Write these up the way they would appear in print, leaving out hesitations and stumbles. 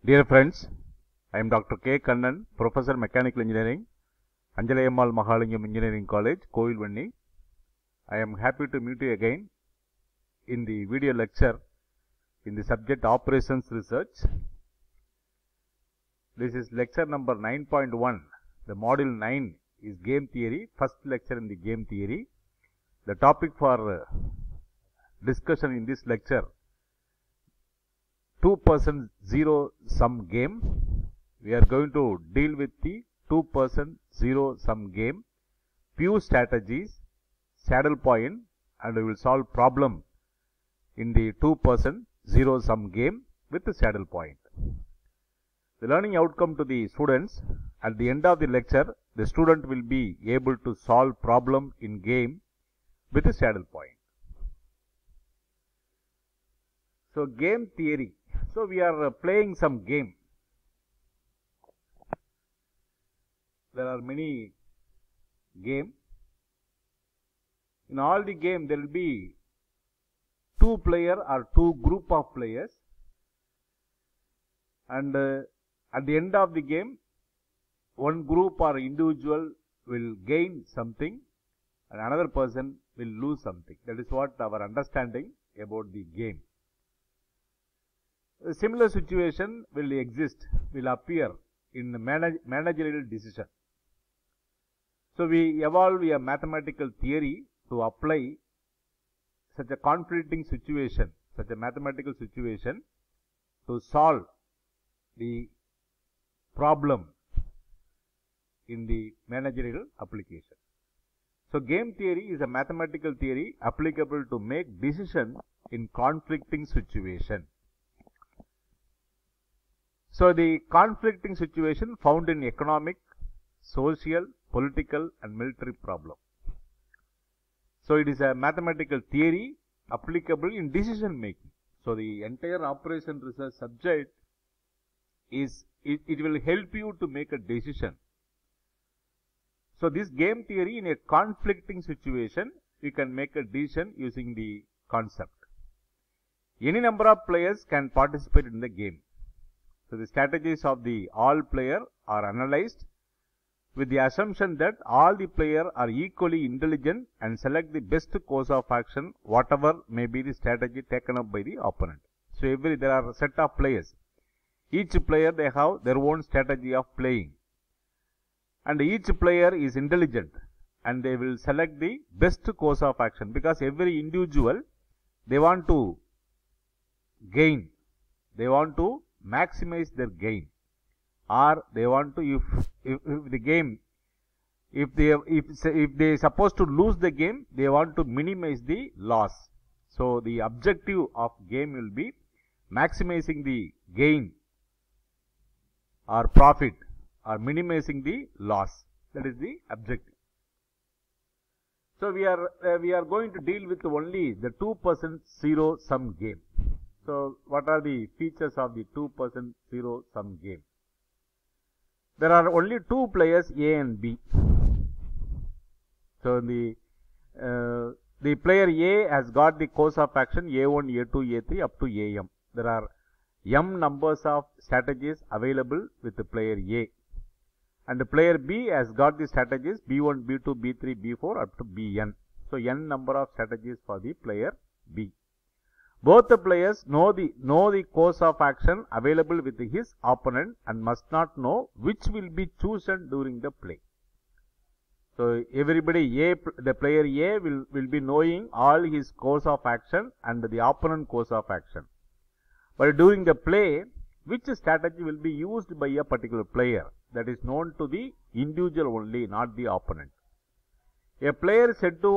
Dear friends, I am Dr. K. Kannan, Professor Mechanical Engineering, Anjalayammal Mahalingam Engineering College, Kovilvanni. I am happy to meet you again in the video lecture in the subject Operations Research. This is lecture number 9.1. The module 9 is Game Theory, first lecture in the Game Theory. The topic for discussion in this lecture, 2% zero-sum game. We are going to deal with the 2% zero-sum game, few strategies, saddle point, and we will solve problem in the 2% zero-sum game with the saddle point. The learning outcome to the students, at the end of the lecture, the student will be able to solve problem in game with the saddle point. So, game theory. So, we are playing some game. There are many games. In all the game, there will be two player or two group of players, and at the end of the game, one group or individual will gain something and another person will lose something. That is what our understanding about the game. A similar situation will exist, will appear in the managerial decision. So, we evolve a mathematical theory to apply such a conflicting situation, such a mathematical situation, to solve the problem in the managerial application. So, game theory is a mathematical theory applicable to make decision in conflicting situation. So, the conflicting situation found in economic, social, political and military problem. So, it is a mathematical theory applicable in decision making. So, the entire operation research subject is, it will help you to make a decision. So, this game theory in a conflicting situation, you can make a decision using the concept. Any number of players can participate in the game. So, the strategies of the all player are analyzed with the assumption that all the players are equally intelligent and select the best course of action, whatever may be the strategy taken up by the opponent. So, there are a set of players. Each player, they have their own strategy of playing, and each player is intelligent and they will select the best course of action, because every individual, they want to gain, they want to maximize their gain, or they want to, if the game, if they supposed to lose the game, they want to minimize the loss. So, the objective of game will be maximizing the gain or profit or minimizing the loss. That is the objective. So, we are going to deal with only the 2% zero-sum game. So, what are the features of the 2% zero-sum game? There are only two players, A and B. So, the player A has got the course of action A1, A2, A3 up to AM. There are M numbers of strategies available with the player A. And the player B has got the strategies B1, B2, B3, B4 up to Bn. So, N number of strategies for the player B. Both the players know the course of action available with his opponent and must not know which will be chosen during the play. So, everybody the player A will be knowing all his course of action and the opponent course of action. But during the play, which strategy will be used by a particular player, that is known to the individual only, not the opponent. A play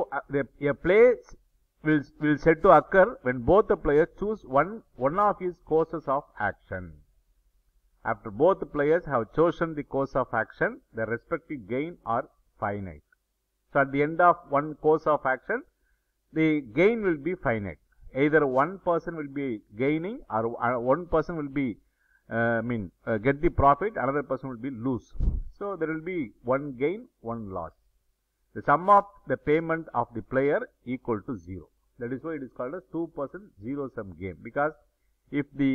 will said to occur when both the players choose one of his courses of action. After both the players have chosen the course of action, their respective gain are finite. So, at the end of one course of action, the gain will be finite. Either one person will be gaining or one person will be get the profit, another person will be lose. So, there will be one gain, one loss. The sum of the payment of the player equal to 0. That is why it is called as 2% zero-sum game, because if the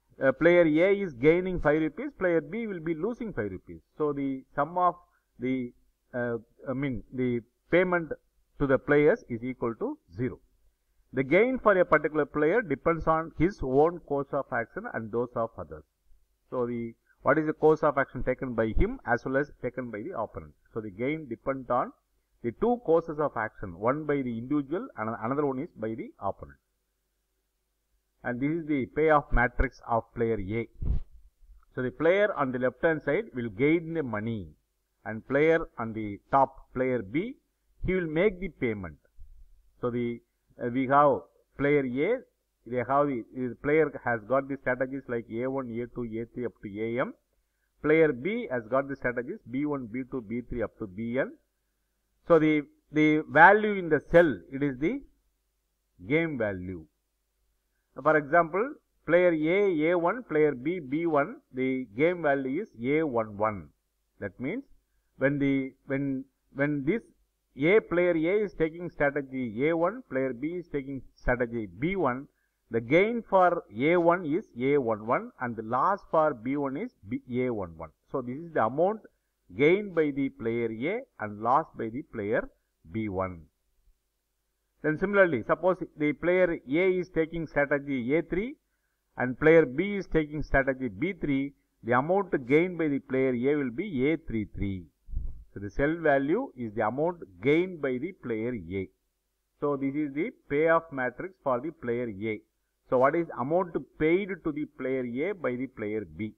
player A is gaining 5 rupees, player B will be losing 5 rupees. So the sum of the the payment to the players is equal to 0. The gain for a particular player depends on his own course of action and those of others. So what is the course of action taken by him as well as taken by the opponent. So the gain depends on the two courses of action, one by the individual and another one is by the opponent. And this is the payoff matrix of player A. So the player on the left hand side will gain the money, and player on the top, player B, he will make the payment. So we have player A, the player has got the strategies like A1, A2, A3 up to AM. Player B has got the strategies B1, B2, B3 up to Bn. So the value in the cell, it is the game value. For example, player A, A1, player B, B1, the game value is A11. That means when this player A is taking strategy A1, player B is taking strategy B1, the gain for A1 is A11 and the loss for B1 is A11. So this is the amount gained by the player A and lost by the player B1. Then similarly, suppose the player A is taking strategy A3 and player B is taking strategy B3, the amount gained by the player A will be A33. So the cell value is the amount gained by the player A. So this is the payoff matrix for the player A. So what is amount paid to the player A by the player B?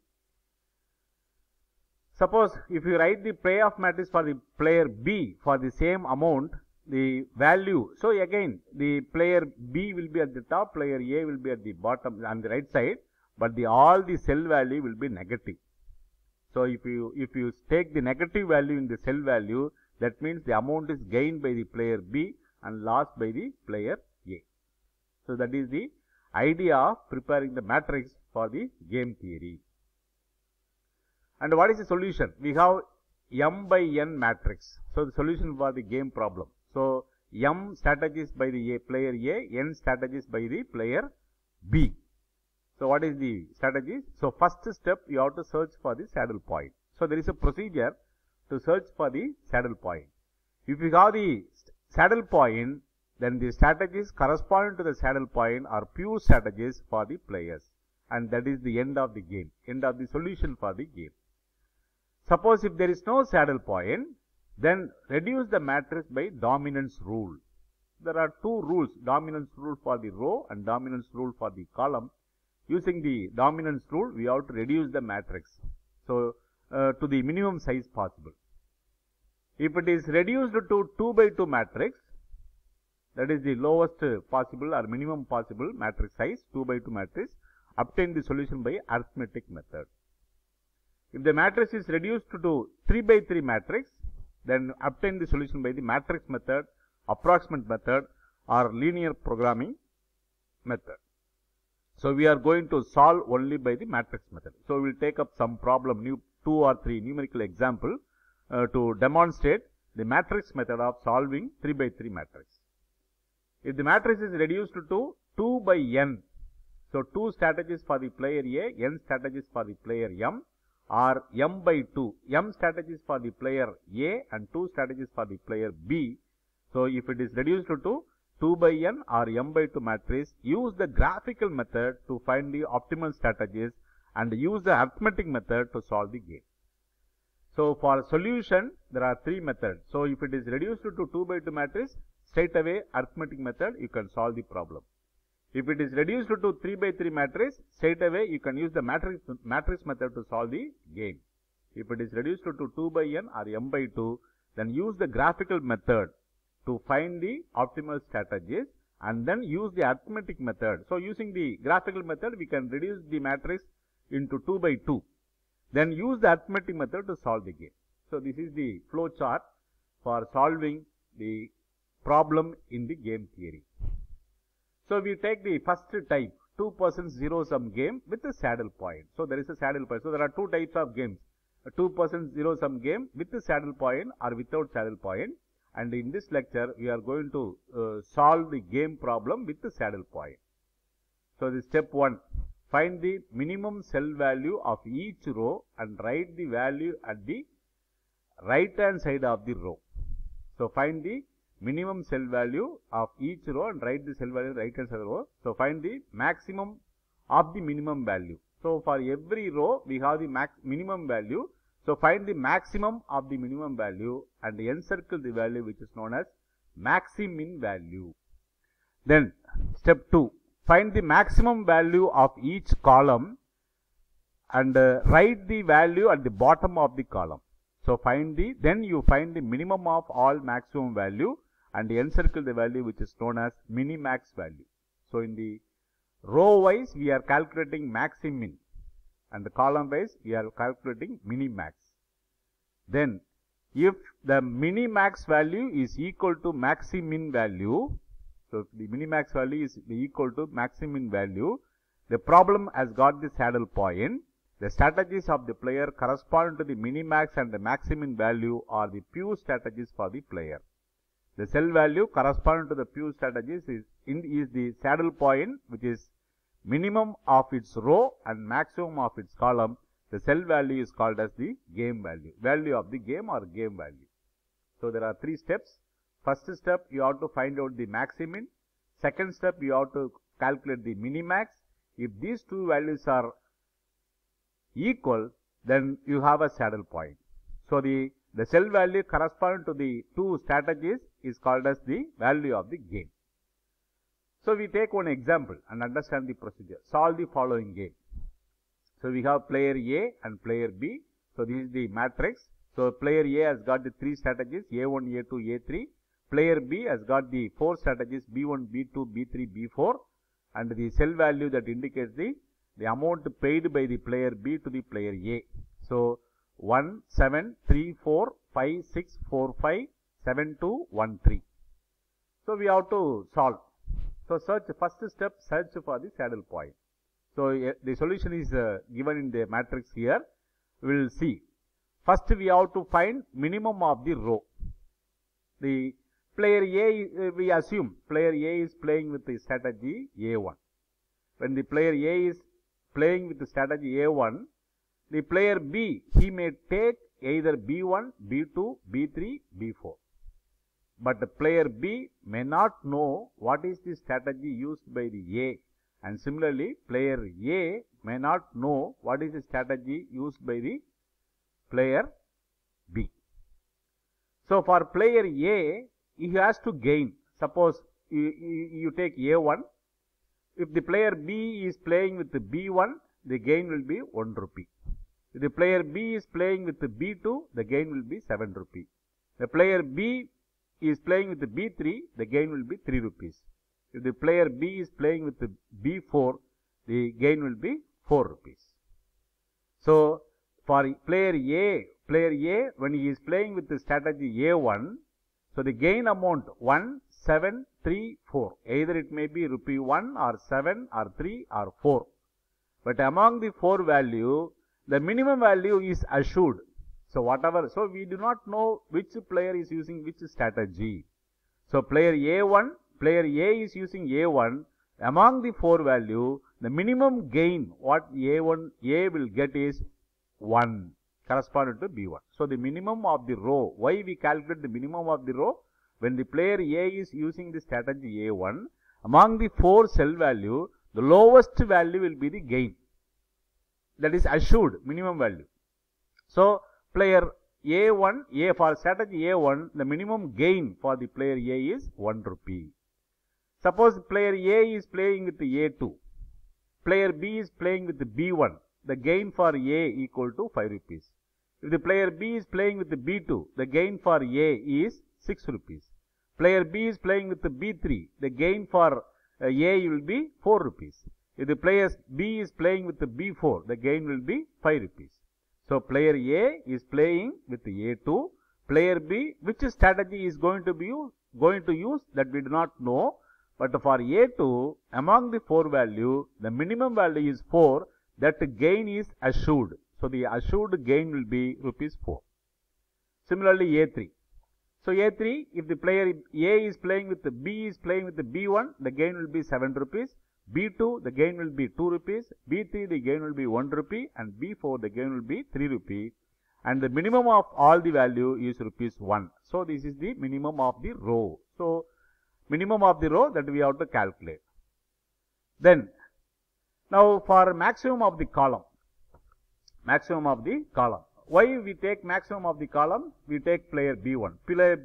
Suppose if you write the payoff matrix for the player B for the same amount, the value, so again the player B will be at the top, player A will be at the bottom on the right side, but all the cell value will be negative. So if you take the negative value in the cell value, that means the amount is gained by the player B and lost by the player A. So that is the idea of preparing the matrix for the game theory. And what is the solution? We have M by N matrix. So the solution for the game problem. So M strategies by the player A, N strategies by the player B. So what is the strategies? So first step, you have to search for the saddle point. So there is a procedure to search for the saddle point. If you have the saddle point, then the strategies corresponding to the saddle point are pure strategies for the players. And that is the end of the game, end of the solution for the game. Suppose if there is no saddle point, then reduce the matrix by dominance rule. There are two rules, dominance rule for the row and dominance rule for the column. Using the dominance rule, we have to reduce the matrix, so to the minimum size possible. If it is reduced to 2 by 2 matrix, that is the lowest possible or minimum possible matrix size, 2 by 2 matrix, obtain the solution by arithmetic method. If the matrix is reduced to 3 by 3 matrix, then obtain the solution by the matrix method, approximate method or linear programming method. So we are going to solve only by the matrix method. So we will take up some problem, 2 or 3 numerical example to demonstrate the matrix method of solving 3 by 3 matrix. If the matrix is reduced to 2 by n, so 2 strategies for the player A, n strategies for the player M, or m by 2, m strategies for the player A and 2 strategies for the player B. So if it is reduced to 2 by n or m by 2 matrix, use the graphical method to find the optimal strategies and use the arithmetic method to solve the game. So for solution, there are 3 methods. So if it is reduced to 2 by 2 matrix, straight away arithmetic method you can solve the problem. If it is reduced to 3 by 3 matrix, straight away you can use the matrix method to solve the game. If it is reduced to 2 by n or m by 2, then use the graphical method to find the optimal strategies and then use the arithmetic method. So using the graphical method, we can reduce the matrix into 2 by 2. Then use the arithmetic method to solve the game. So this is the flow chart for solving the problem in the game theory. So we take the first type, 2% zero sum game with a saddle point. So there is a saddle point. So there are 2 types of games, a 2% zero sum game with a saddle point or without saddle point. And in this lecture, we are going to solve the game problem with the saddle point. So the step 1, find the minimum cell value of each row and write the value at the right hand side of the row. So find the minimum cell value of each row and write the cell value right hand side of the row. So find the maximum of the minimum value. So for every row we have the minimum value. So find the maximum of the minimum value and encircle the value which is known as maximin value. Then step 2, find the maximum value of each column and write the value at the bottom of the column. So then you find the minimum of all maximum value and encircle the value which is known as minimax value. So in the row wise we are calculating maximin and the column wise we are calculating minimax. Then if the minimax value is equal to maximin value, so if the minimax value is equal to maximin value, the problem has got the saddle point. The strategies of the player correspond to the minimax and the maximin value are the pure strategies for the player. The cell value corresponding to the pure strategies is the saddle point, which is minimum of its row and maximum of its column. The cell value is called as the game value, value of the game or game value. So there are 3 steps. First step, you have to find out the maximin. Second step, you have to calculate the minimax. If these 2 values are equal, then you have a saddle point. So the cell value corresponding to the 2 strategies is called as the value of the game. So we take one example and understand the procedure. Solve the following game. So we have player A and player B. So this is the matrix. So player A has got the 3 strategies A1, A2, A3. Player B has got the 4 strategies B1, B2, B3, B4, and the cell value that indicates the amount paid by the player B to the player A. So 1, 7, 3, 4, 5, 6, 4, 5, 7, 2, 1, 3. So we have to solve. So first step, search for the saddle point. So the solution is given in the matrix here. We will see. First we have to find minimum of the row. The player A, we assume player A is playing with the strategy A1. When the player A is playing with the strategy A1, the player B, he may take either B1, B2, B3, B4. But the player B may not know what is the strategy used by the A, and similarly player A may not know what is the strategy used by the player B. So for player A, he has to gain. Suppose you take A1. If the player B is playing with the B1, the gain will be 1 rupee. If the player B is playing with the B2, the gain will be 7 rupee. The player B is playing with the B3, the gain will be 3 rupees. If the player B is playing with the B4, the gain will be 4 rupees. So for player A, when he is playing with the strategy A1, so the gain amount 1, 7, 3, 4. Either it may be rupee 1 or 7 or 3 or 4. But among the 4 value, the minimum value is assured. So we do not know which player is using which strategy. So player A is using A1. Among the 4 value, the minimum gain what A will get is 1, corresponding to B1. So the minimum of the row, why we calculate the minimum of the row? When the player A is using the strategy A1, among the 4 cell value, the lowest value will be the gain. That is assured minimum value. So player A1, for strategy A1, the minimum gain for the player A is 1 rupee. Suppose player A is playing with the A2. Player B is playing with the B1. The gain for A equal to 5 rupees. If the player B is playing with the B2, the gain for A is 6 rupees. Player B is playing with the B3, the gain for A will be 4 rupees. If the player B is playing with the B4, the gain will be 5 rupees. So player A is playing with the A2. Player B, which strategy is going to use that we do not know. But for A2, among the 4 value, the minimum value is 4. That gain is assured. So the assured gain will be rupees 4. Similarly A3. So A3, if the player A is playing with the B is playing with the B1, the gain will be 7 rupees. B2, the gain will be 2 rupees. B3, the gain will be 1 rupee. And B4, the gain will be 3 rupee. And the minimum of all the value is rupees 1. So, this is the minimum of the row. So, minimum of the row that we have to calculate. Then, now for maximum of the column. Maximum of the column. Why we take maximum of the column? We take player B1.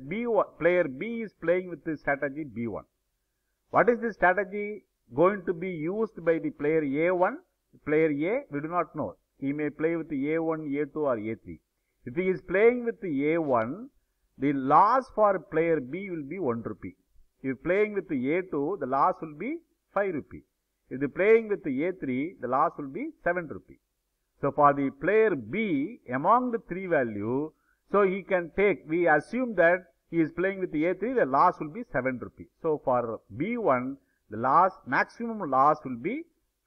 Player B is playing with the strategy B1. What is the strategy going to be used by the player A1? Player A, we do not know. He may play with the A1, A2 or A3. If he is playing with the A1, the loss for player B will be 1 rupee. If playing with the A2, the loss will be 5 rupee. If the playing with the A3, the loss will be 7 rupee. So, for the player B, among the 3 value, so he can take, we assume that he is playing with the A3, the loss will be 7 rupee. So, for B1, the loss, maximum loss will be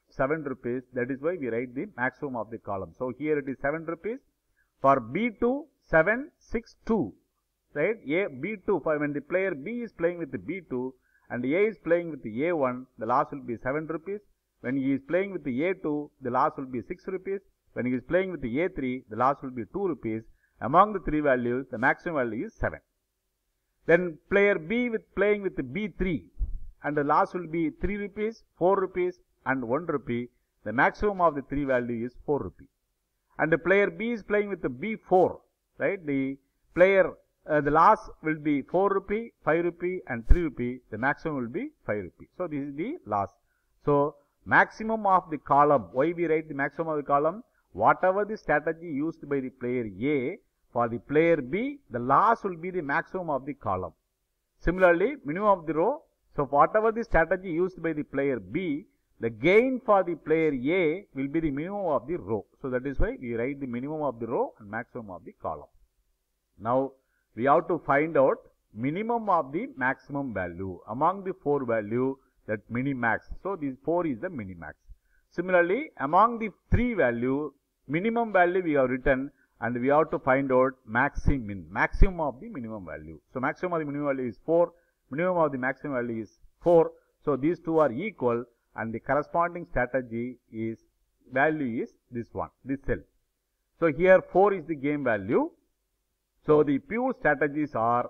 7 rupees. That is why we write the maximum of the column. So, here it is 7 rupees. For B2, 7, 6, 2. Right? B2, for when the player B is playing with the B2 and A is playing with the A1, the loss will be 7 rupees. When he is playing with the A2, the loss will be 6 rupees. When he is playing with the A3, the loss will be 2 rupees. Among the 3 values, the maximum value is 7. Then player B playing with the B3 and the loss will be 3 rupees, 4 rupees and 1 rupee. The maximum of the 3 value is 4 rupee. And the player B is playing with the B4, right? The player, the loss will be 4 rupee, 5 rupee and 3 rupee. The maximum will be 5 rupee. So, this is the loss. So, maximum of the column. Why we write the maximum of the column? Whatever the strategy used by the player A, for the player B, the loss will be the maximum of the column. Similarly, minimum of the row. So, whatever the strategy used by the player B, the gain for the player A will be the minimum of the row. So, that is why we write the minimum of the row and maximum of the column. Now, we have to find out minimum of the maximum value among the 4 value, that minimax. So, this 4 is the minimax. Similarly, among the 3 value, minimum value we have written and we have to find out maximum of the minimum value. So, maximum of the minimum value is 4, minimum of the maximum value is 4. So, these two are equal and the corresponding strategy is, value is this one, this cell. So, here 4 is the game value. So, the pure strategies are,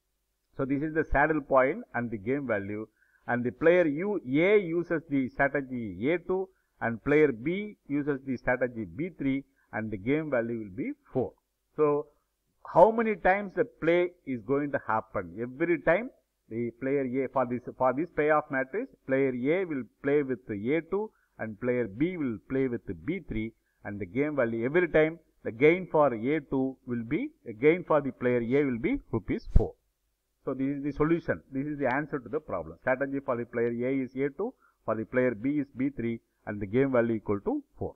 so this is the saddle point and the game value, and the player A uses the strategy A2 and player B uses the strategy B3 and the game value will be 4. So, how many times the play is going to happen? Every time the player A, for this payoff matrix, player A will play with the A2 and player B will play with the B3 and the game value every time the gain for A2 will be, the gain for the player A will be rupees 4. So, this is the solution. This is the answer to the problem. Strategy for the player A is A2, for the player B is B3 and the game value equal to 4.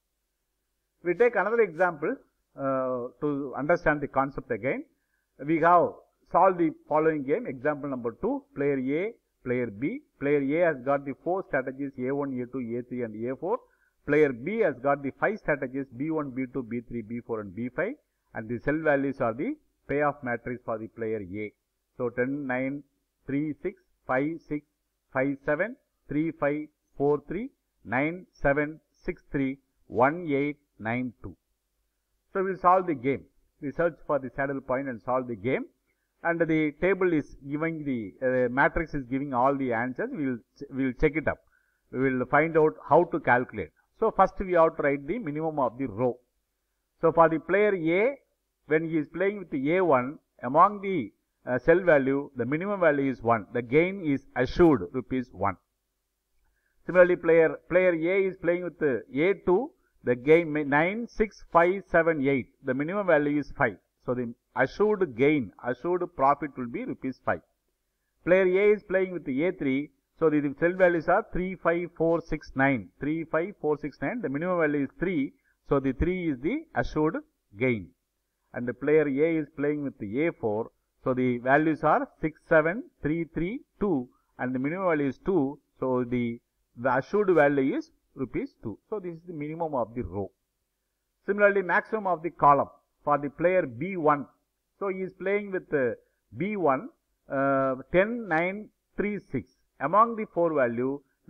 We take another example to understand the concept again. We have solved the following game. Example number 2, player A, player B. Player A has got the 4 strategies A1, A2, A3 and A4. Player B has got the 5 strategies B1, B2, B3, B4 and B5 and the cell values are the payoff matrix for the player A. So, 10, 9, 3, 6, 5, 6, 5, 7, 3, 5, 4, 3, 9, 7, 6, 3, 1, 8, 9, 2. So, we will solve the game. We search for the saddle point and solve the game, and the table is giving the matrix is giving all the answers. We will check it up. We will find out how to calculate. So, first we have to write the minimum of the row. So, for the player A, when he is playing with the A1, among the cell value, the minimum value is 1. The gain is assured rupees 1. Similarly, player A is playing with the A2. The gain 9, 6, 5, 7, 8. The minimum value is 5. So, the assured gain, assured profit will be rupees 5. Player A is playing with the A3. So, the cell values are 3, 5, 4, 6, 9. 3, 5, 4, 6, 9. The minimum value is 3. So, the 3 is the assured gain. And the player A is playing with the A4. So, the values are 6, 7, 3, 3, 2 and the minimum value is 2. So, the assured value is rupees 2. So, this is the minimum of the row. Similarly, maximum of the column for the player B1. So, he is playing with B1 10, 9, 3, 6. Among the 4 value, the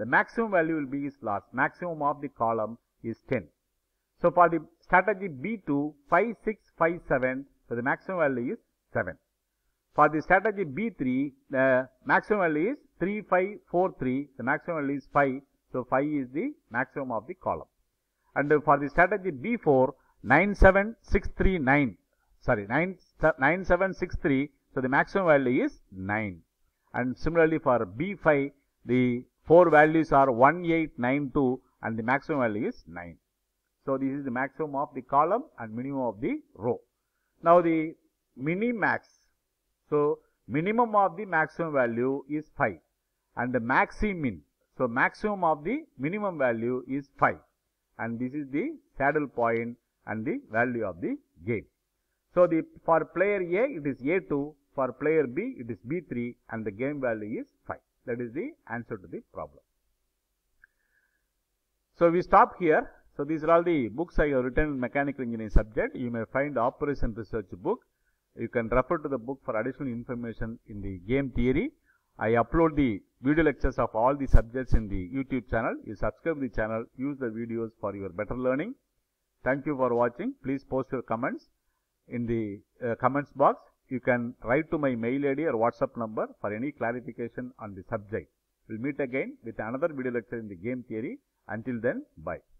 the maximum value will be is last. Maximum of the column is 10. So for the strategy B2, 5, 6, 5, 7, so the maximum value is 7. For the strategy B3, the maximum value is 3, 5, 4, 3, the maximum value is 5, so 5 is the maximum of the column. And for the strategy B4, 9, 7, 6, 3, 9, sorry, 9, 7, 6, 3, so the maximum value is 9. And similarly for B5, the 4 values are 1, 8, 9, 2, and the maximum value is 9. So this is the maximum of the column and minimum of the row. Now the minimax. So minimum of the maximum value is 5 and the maximin. So maximum of the minimum value is 5 and this is the saddle point and the value of the game. So the for player A it is A2, for player B it is B3 and the game value is 5. That is the answer to the problem. So we stop here. So these are all the books I have written in mechanical engineering subject. You may find the operation research book. You can refer to the book for additional information in the game theory. I upload the video lectures of all the subjects in the YouTube channel. You subscribe to the channel, use the videos for your better learning. Thank you for watching. Please post your comments in the comments box. You can write to my mail ID or WhatsApp number for any clarification on the subject. We'll meet again with another video lecture in the game theory. Until then, bye.